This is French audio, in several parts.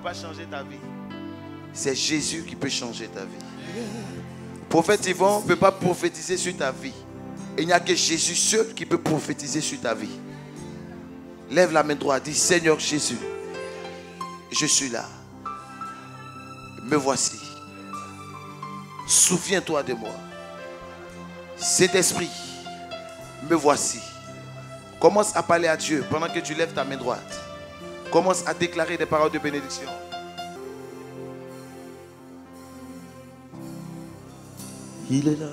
pas changer ta vie. C'est Jésus qui peut changer ta vie. Prophète Yvon ne peut pas prophétiser sur ta vie. Il n'y a que Jésus seul qui peut prophétiser sur ta vie. Lève la main droite, dis Seigneur Jésus, je suis là. Me voici. Souviens-toi de moi. Saint-Esprit, me voici. Commence à parler à Dieu pendant que tu lèves ta main droite. Commence à déclarer des paroles de bénédiction. Il est là.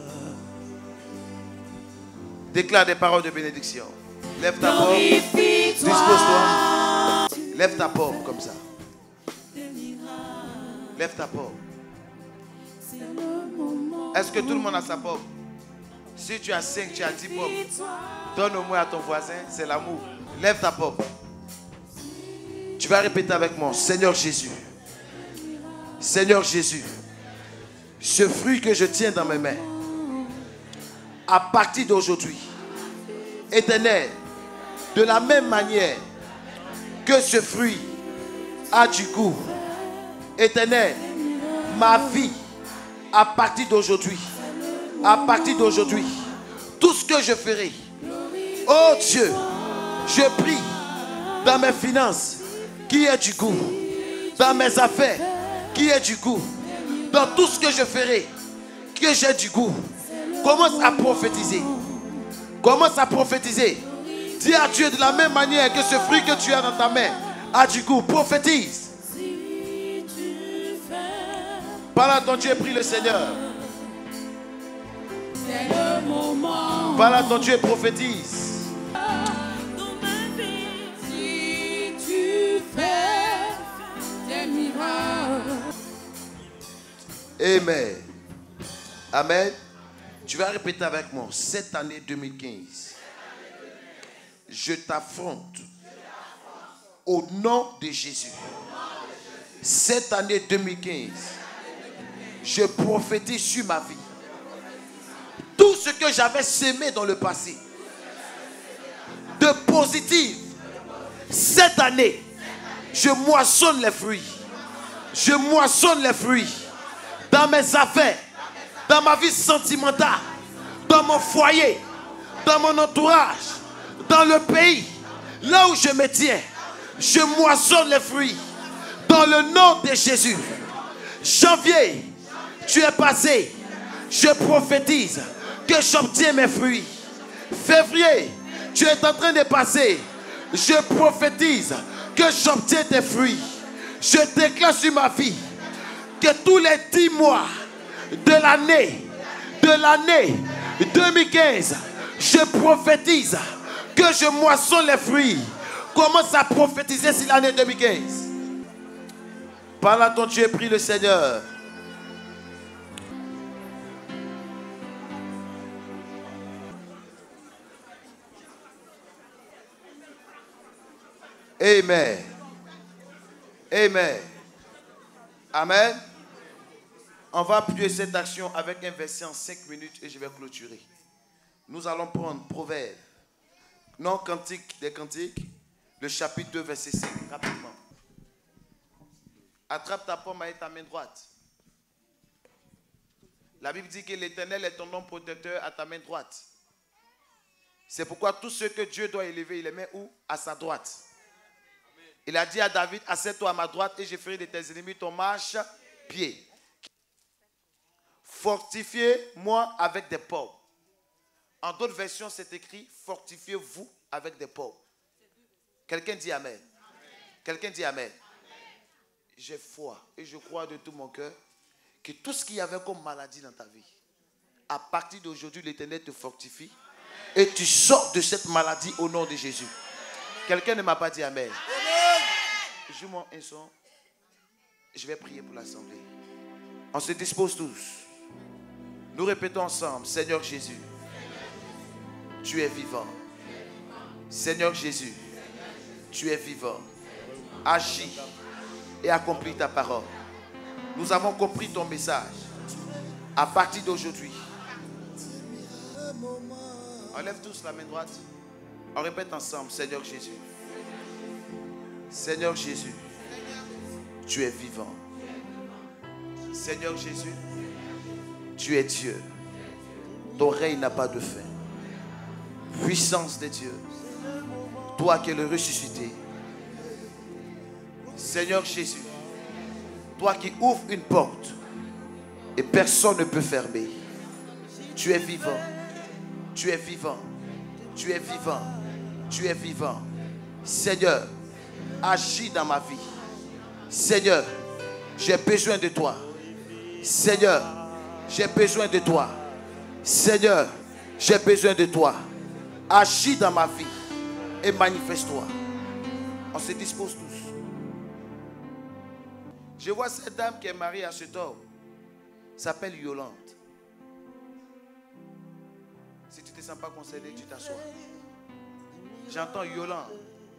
Déclare des paroles de bénédiction. Lève ta paume. Dispose-toi. Lève ta paume comme ça. Lève ta paume. Est-ce que tout le monde a sa paume? Si tu as 5, tu as 10 paumes. Donne au moins à ton voisin, c'est l'amour. Lève ta paume. Tu vas répéter avec moi. Seigneur Jésus. Seigneur Jésus. Ce fruit que je tiens dans mes mains, à partir d'aujourd'hui, Éternel, de la même manière que ce fruit a du goût, Éternel, ma vie, à partir d'aujourd'hui, tout ce que je ferai, oh Dieu, je prie dans mes finances, qui ait du goût, dans mes affaires, qui ait du goût, dans tout ce que je ferai, que j'ai du goût. Commence à prophétiser. Commence à prophétiser. Dis à Dieu de la même manière que ce fruit que tu as dans ta main a du goût. Prophétise. Parle à ton Dieu, prie le Seigneur. Parle à ton Dieu, prophétise. Si tu fais des miracles. Amen. Amen. Tu vas répéter avec moi. Cette année 2015, je t'affronte au nom de Jésus. Cette année 2015, je prophétise sur ma vie. Tout ce que j'avais semé dans le passé, de positif, cette année, je moissonne les fruits. Je moissonne les fruits. Dans mes affaires, dans ma vie sentimentale, dans mon foyer, dans mon entourage, dans le pays, là où je me tiens, je moissonne les fruits. Dans le nom de Jésus. Janvier, tu es passé. Je prophétise que j'obtiens mes fruits. Février, tu es en train de passer. Je prophétise que j'obtiens tes fruits. Je déclare sur ma vie que tous les 10 mois de l'année 2015, je prophétise que je moissonne les fruits. Commence à prophétiser sur l'année 2015. Parle à ton Dieu, prie le Seigneur. Amen. Amen. Amen. On va appuyer cette action avec un verset en 5 minutes et je vais clôturer. Nous allons prendre Proverbe, non Cantique des Cantiques, le chapitre 2, verset 5, rapidement. Attrape ta pomme avec ta main droite. La Bible dit que l'Éternel est ton nom protecteur à ta main droite. C'est pourquoi tout ce que Dieu doit élever, il les met où? À sa droite. Il a dit à David, assieds-toi à ma droite et je ferai de tes ennemis ton marche-pied. Fortifiez-moi avec des pommes. En d'autres versions, c'est écrit, fortifiez-vous avec des pommes. Quelqu'un dit Amen. Quelqu'un dit Amen. J'ai foi et je crois de tout mon cœur que tout ce qu'il y avait comme maladie dans ta vie, à partir d'aujourd'hui, l'Éternel te fortifie et tu sors de cette maladie au nom de Jésus. Quelqu'un ne m'a pas dit Amen. Joue-moi un son. Je vais prier pour l'assemblée. On se dispose tous. Nous répétons ensemble, Seigneur Jésus, tu es vivant. Seigneur Jésus, tu es vivant. Agis et accomplis ta parole. Nous avons compris ton message. À partir d'aujourd'hui, on lève tous la main droite. On répète ensemble, Seigneur Jésus. Seigneur Jésus, tu es vivant. Seigneur Jésus, tu es Dieu. Ton règne n'a pas de fin. Puissance de Dieu, toi qui es le ressuscité. Seigneur Jésus, toi qui ouvres une porte et personne ne peut fermer. Tu es vivant, tu es vivant, tu es vivant, tu es vivant. Seigneur, agis dans ma vie. Seigneur, j'ai besoin de toi. Seigneur, j'ai besoin de toi. Seigneur, j'ai besoin de toi. Agis dans ma vie et manifeste-toi. On se dispose tous. Je vois cette dame qui est mariée à cet homme. S'appelle Yolande. Si tu ne te sens pas concerné, tu t'assois. J'entends Yolande.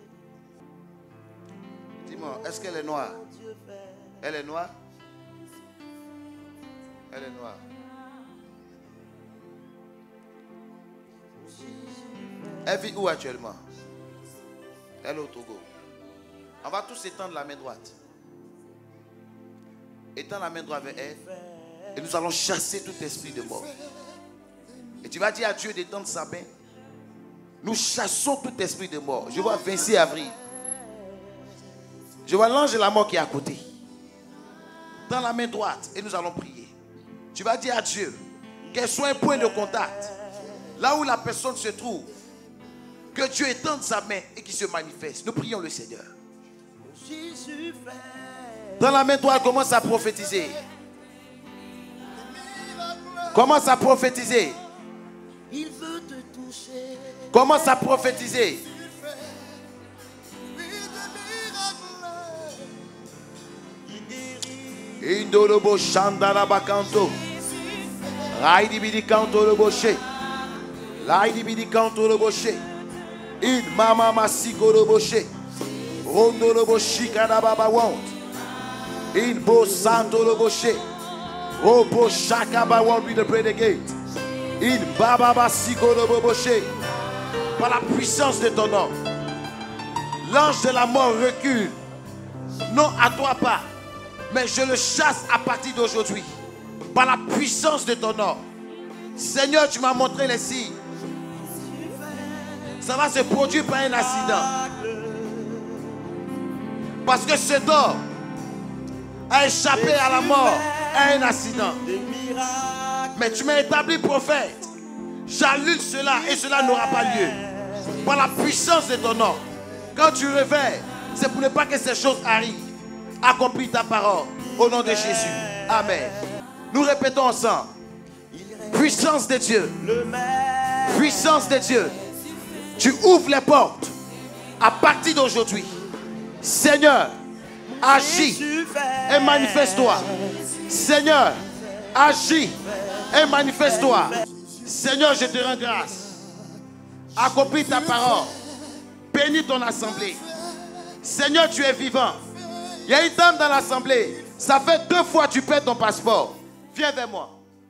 Dis-moi, est-ce qu'elle est noire? Elle est noire? Elle est noire. Elle vit où actuellement? Elle est au Togo. On va tous étendre la main droite. Étends la main droite vers elle. Et nous allons chasser tout esprit de mort. Et tu vas dire à Dieu d'étendre sa main. Nous chassons tout esprit de mort. Je vois 26 avril. Je vois l'ange de la mort qui est à côté. Dans la main droite. Et nous allons prier. Tu vas dire à Dieu qu'elle soit un point de contact. Là où la personne se trouve. Que Dieu étende sa main et qu'il se manifeste. Nous prions le Seigneur. Dans la main droite, commence à prophétiser. Commence à prophétiser. Il veut te toucher. Commence à prophétiser. Indolobo Shandara Bakanto. Raidi Bidi Kanto le Boshe. Laidi Bidi Kanto le Boshe. In Mama Masiko le Boshe. Rondo le Boshi Kadababa Want. In Bo Santo le Boshe. Robo Shakaba Want with the pray the gate. In Baba Masiko le Boshe. Par la puissance de ton nom. L'ange de la mort recule. Non à toi pas. Mais je le chasse à partir d'aujourd'hui. Par la puissance de ton nom. Seigneur, tu m'as montré les signes. Ça va se produire par un accident. Parce que cet homme a échappé à la mort à un accident. Mais tu m'as établi prophète. J'allume cela et cela n'aura pas lieu. Par la puissance de ton nom. Quand tu réveilles, c'est pour ne pas que ces choses arrivent. Accomplis ta parole au nom de Jésus. Amen. Nous répétons ensemble. Puissance de Dieu. Puissance de Dieu. Tu ouvres les portes à partir d'aujourd'hui. Seigneur, agis et manifeste-toi. Seigneur, agis et manifeste-toi. Seigneur, je te rends grâce. Accomplis ta parole. Bénis ton assemblée. Seigneur, tu es vivant. Il y a une dame dans l'assemblée. Ça fait 2 fois que tu perds ton passeport. Viens vers moi.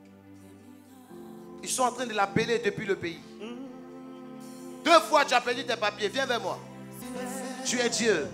Ils sont en train de l'appeler depuis le pays. 2 fois tu as perdu tes papiers. Viens vers moi. Tu es Dieu.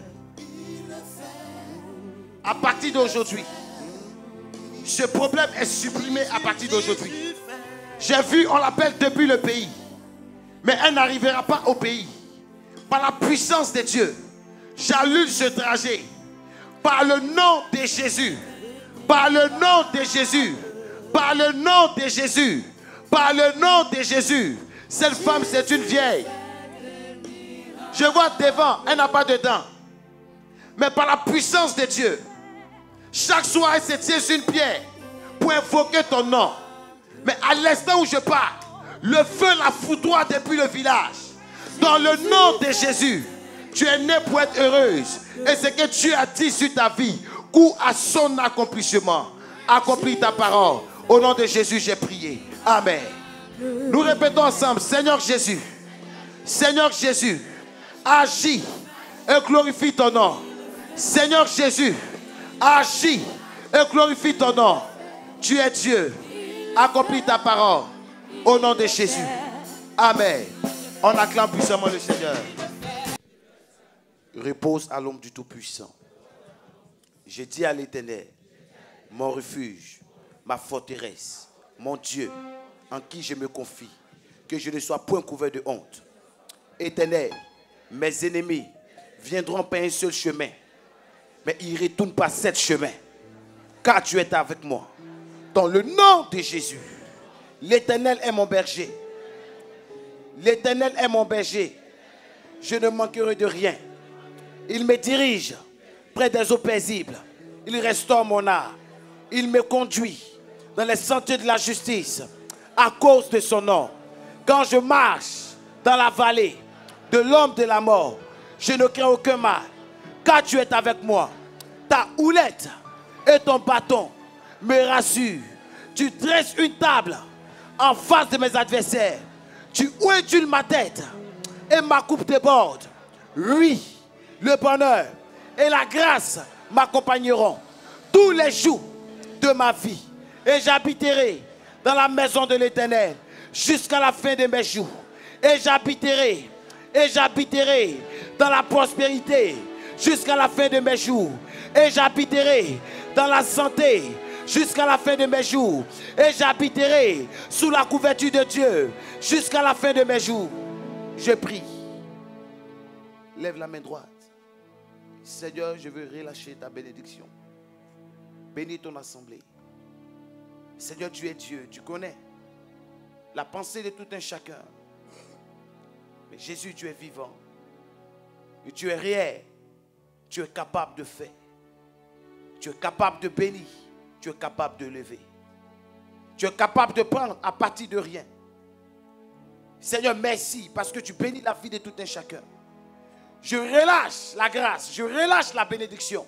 À partir d'aujourd'hui, ce problème est supprimé à partir d'aujourd'hui. J'ai vu, on l'appelle depuis le pays. Mais elle n'arrivera pas au pays. Par la puissance de Dieu, j'allume ce trajet. Par le nom de Jésus. Par le nom de Jésus. Par le nom de Jésus. Par le nom de Jésus. Cette femme, c'est une vieille. Je vois devant, elle n'a pas de dents. Mais par la puissance de Dieu, chaque soir, elle se tient sur une pierre pour invoquer ton nom. Mais à l'instant où je parle, le feu la foudroie depuis le village. Dans le nom de Jésus, tu es née pour être heureuse. Et ce que Dieu a dit sur ta vie, court à son accomplissement. Accomplis ta parole. Au nom de Jésus, j'ai prié. Amen. Nous répétons ensemble, Seigneur Jésus. Seigneur Jésus, agis et glorifie ton nom. Seigneur Jésus, agis et glorifie ton nom. Tu es Dieu. Accomplis ta parole. Au nom de Jésus. Amen. On acclame puissamment le Seigneur. Repose à l'homme du Tout-Puissant. Je dis à l'Éternel, mon refuge, ma forteresse, mon Dieu, en qui je me confie, que je ne sois point couvert de honte. Éternel, mes ennemis viendront par un seul chemin, mais ils ne retournent pas 7 chemins, car tu es avec moi. Dans le nom de Jésus, l'Éternel est mon berger. L'Éternel est mon berger. Je ne manquerai de rien. Il me dirige près des eaux paisibles. Il restaure mon âme. Il me conduit dans les sentiers de la justice à cause de son nom. Quand je marche dans la vallée de l'homme de la mort, je ne crains aucun mal, car tu es avec moi. Ta houlette et ton bâton me rassurent. Tu dresses une table en face de mes adversaires. Tu ouédules ma tête et ma coupe déborde. Oui, le bonheur et la grâce m'accompagneront tous les jours de ma vie. Et j'habiterai dans la maison de l'Éternel jusqu'à la fin de mes jours. Et j'habiterai dans la prospérité jusqu'à la fin de mes jours. Et j'habiterai dans la santé jusqu'à la fin de mes jours. Et j'habiterai sous la couverture de Dieu jusqu'à la fin de mes jours. Je prie. Lève la main droite. Seigneur, je veux relâcher ta bénédiction. Bénis ton assemblée. Seigneur, tu es Dieu, tu connais la pensée de tout un chacun. Mais Jésus, tu es vivant. Et tu es réel. Tu es capable de faire. Tu es capable de bénir. Tu es capable de lever. Tu es capable de prendre à partir de rien. Seigneur, merci parce que tu bénis la vie de tout un chacun. Je relâche la grâce, je relâche la bénédiction.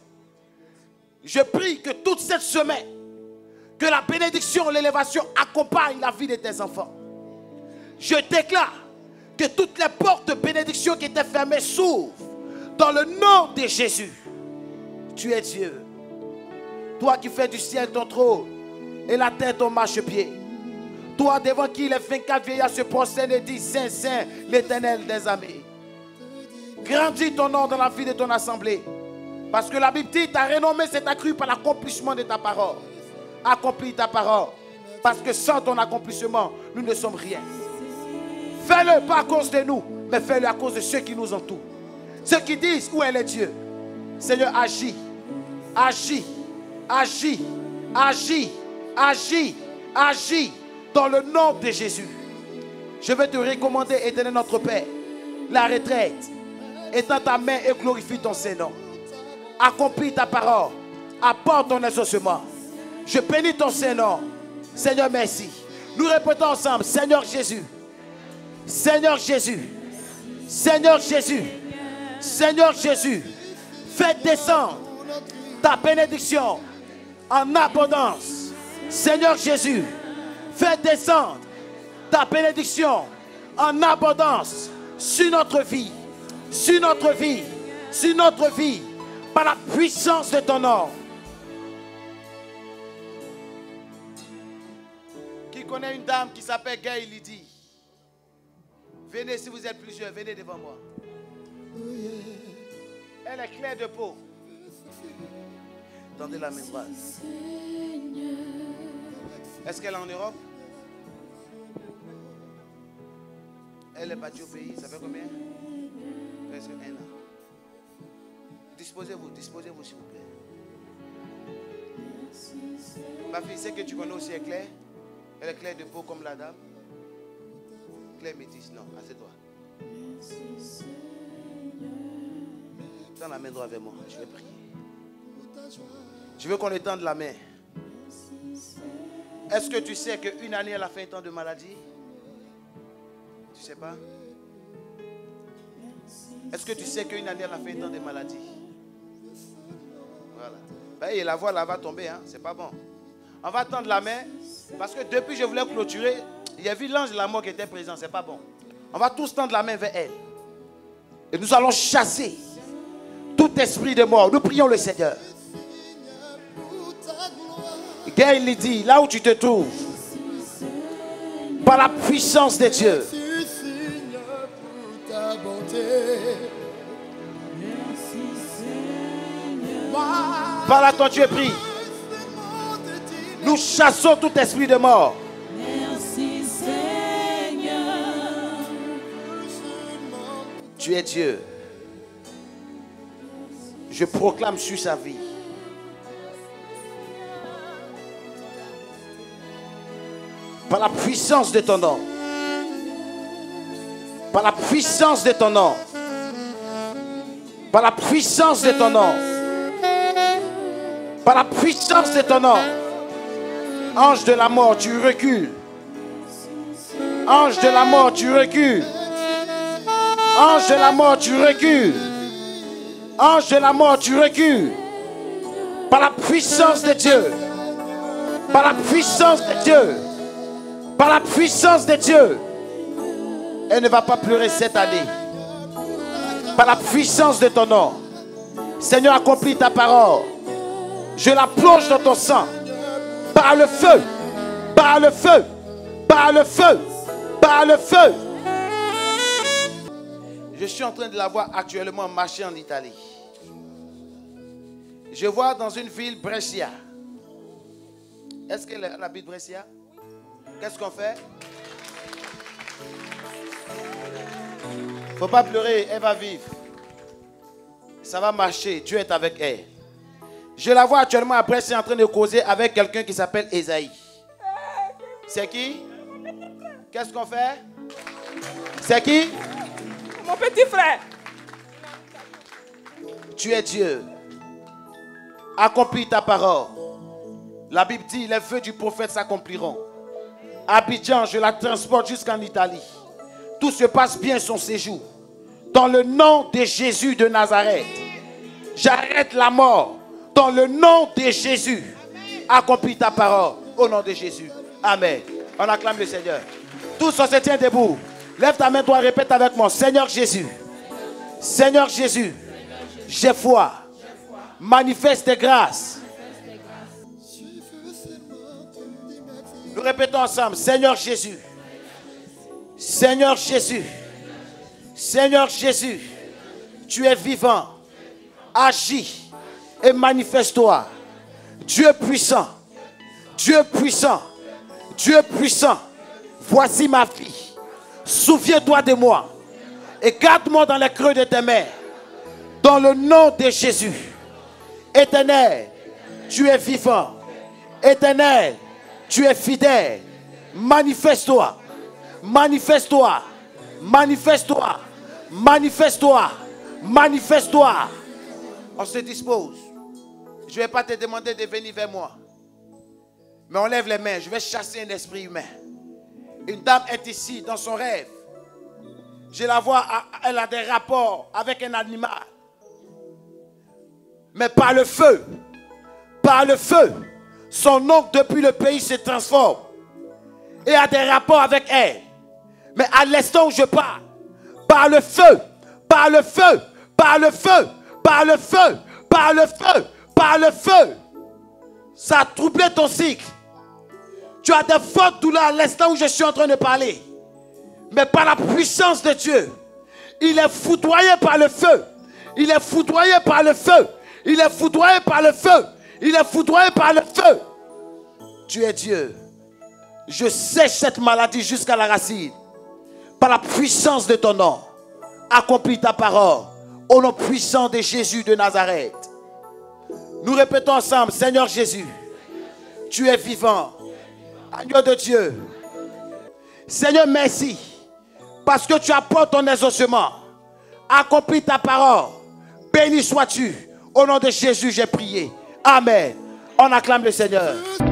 Je prie que toute cette semaine, que la bénédiction, l'élévation accompagne la vie de tes enfants. Je déclare que toutes les portes de bénédiction qui étaient fermées s'ouvrent dans le nom de Jésus. Tu es Dieu. Toi qui fais du ciel ton trône et la terre ton marchepied. Toi devant qui les 24 vieillards se prosternent et disent Saint, Saint, l'Éternel des armées. Grandis ton nom dans la vie de ton assemblée. Parce que la Bible dit, ta renommée s'est accrue par l'accomplissement de ta parole. Accomplis ta parole. Parce que sans ton accomplissement, nous ne sommes rien. Fais-le pas à cause de nous, mais fais-le à cause de ceux qui nous entourent. Ceux qui disent, où est le Dieu? Seigneur, agis. Agis. Agis. Agis. Agis. Agis. Dans le nom de Jésus. Je vais te recommander, Éternel notre Père, la retraite. Étends ta main et glorifie ton Saint-Nom. Accomplis ta parole. Apporte ton exaucement. Je bénis ton Saint-Nom. Seigneur, merci. Nous répétons ensemble, Seigneur Jésus. Seigneur Jésus. Seigneur Jésus. Seigneur Jésus. Fais descendre ta bénédiction en abondance. Seigneur Jésus. Fais descendre ta bénédiction en abondance sur notre vie. Sur notre vie. Sur notre vie. Par la puissance de ton nom. Qui connaît une dame qui s'appelle Gaël Lydie? Venez si vous êtes plusieurs, venez devant moi. Elle est claire de peau. Tendez la main droite. Est-ce qu'elle est en Europe? Elle est partie au pays, ça fait combien? Presque 1 an. Disposez-vous s'il vous plaît. Ma fille, c'est que tu connais aussi est claire. Elle est claire de peau comme la dame. Claire métisse, non, assieds-toi. Tends la main droite vers moi, je vais prier. Je veux qu'on étende la main. Est-ce que tu sais qu'une année elle a fait un temps de maladie? Tu sais pas? Est-ce que tu sais qu'une année elle a fait un temps de maladie? Voilà. Et la voix là va tomber, hein? C'est pas bon. On va tendre la main parce que depuis que je voulais clôturer, il y a vu l'ange de la mort qui était présent, c'est pas bon. On va tous tendre la main vers elle. Et nous allons chasser tout esprit de mort. Nous prions le Seigneur. Gaël lui dit, là où tu te trouves, par la puissance de Dieu, Parle à ton Dieu, prie. Nous chassons tout esprit de mort. Merci Seigneur. Tu es Dieu. Je proclame sur sa vie. Par la puissance de ton nom. Par la puissance de ton nom. Par la puissance de ton nom. Par la puissance de ton nom. Ange de la mort, tu recules. Ange de la mort, tu recules. Ange de la mort, tu recules. Ange de la mort, tu recules. Par la puissance de Dieu. Par la puissance de Dieu. Par la puissance de Dieu. Elle ne va pas pleurer cette année. Par la puissance de ton nom. Seigneur, accomplis ta parole. Je la plonge dans ton sang. Par le feu. Par le feu. Par le feu. Par le feu. Je suis en train de la voir actuellement marcher en Italie. Je vois dans une ville Brescia. Est-ce qu'elle habite Brescia? Qu'est-ce qu'on fait? Faut pas pleurer, elle va vivre. Ça va marcher, Dieu est avec elle. Je la vois actuellement à Brescia en train de causer avec quelqu'un qui s'appelle Esaïe. C'est qui? Qu'est-ce qu'on fait? C'est qui? Mon petit frère. Tu es Dieu. Accomplis ta parole. La Bible dit, les vœux du prophète s'accompliront. Abidjan, je la transporte jusqu'en Italie. Tout se passe bien son séjour. Dans le nom de Jésus de Nazareth. J'arrête la mort. Dans le nom de Jésus. Accomplis ta parole. Au nom de Jésus. Amen. On acclame le Seigneur. Tous on se tient debout. Lève ta main, toi, répète avec moi. Seigneur Jésus. Seigneur Jésus. J'ai foi. Manifeste tes grâces. Nous répétons ensemble. Seigneur Jésus. Seigneur Jésus. Seigneur Jésus. Tu es vivant. Agis et manifeste-toi. Dieu puissant. Dieu puissant. Dieu puissant. Voici ma fille. Souviens-toi de moi. Et garde-moi dans les creux de tes mains. Dans le nom de Jésus. Éternel, tu es vivant. Éternel, tu es fidèle. Manifeste-toi. Manifeste-toi. Manifeste-toi. Manifeste-toi. Manifeste-toi. On se dispose. Je ne vais pas te demander de venir vers moi. Mais on lève les mains. Je vais chasser un esprit humain. Une dame est ici dans son rêve. Je la vois, elle a des rapports avec un animal. Mais par le feu, son oncle depuis le pays se transforme et a des rapports avec elle. Mais à l'instant où je parle, par le feu, par le feu, par le feu, par le feu, par le feu, par le feu, ça a troublé ton cycle. Tu as des fortes douleurs à l'instant où je suis en train de parler. Mais par la puissance de Dieu, il est foudroyé par le feu. Il est foudroyé par le feu. Il est foudroyé par le feu. Il est foudroyé par le feu. Tu es Dieu. Je sèche cette maladie jusqu'à la racine. Par la puissance de ton nom. Accomplis ta parole. Au nom puissant de Jésus de Nazareth. Nous répétons ensemble. Seigneur Jésus. Tu es vivant. Agneau de Dieu. Seigneur, merci. Parce que tu apportes ton exaucement. Accomplis ta parole. Béni sois-tu. Au nom de Jésus, j'ai prié. Amen. On acclame le Seigneur.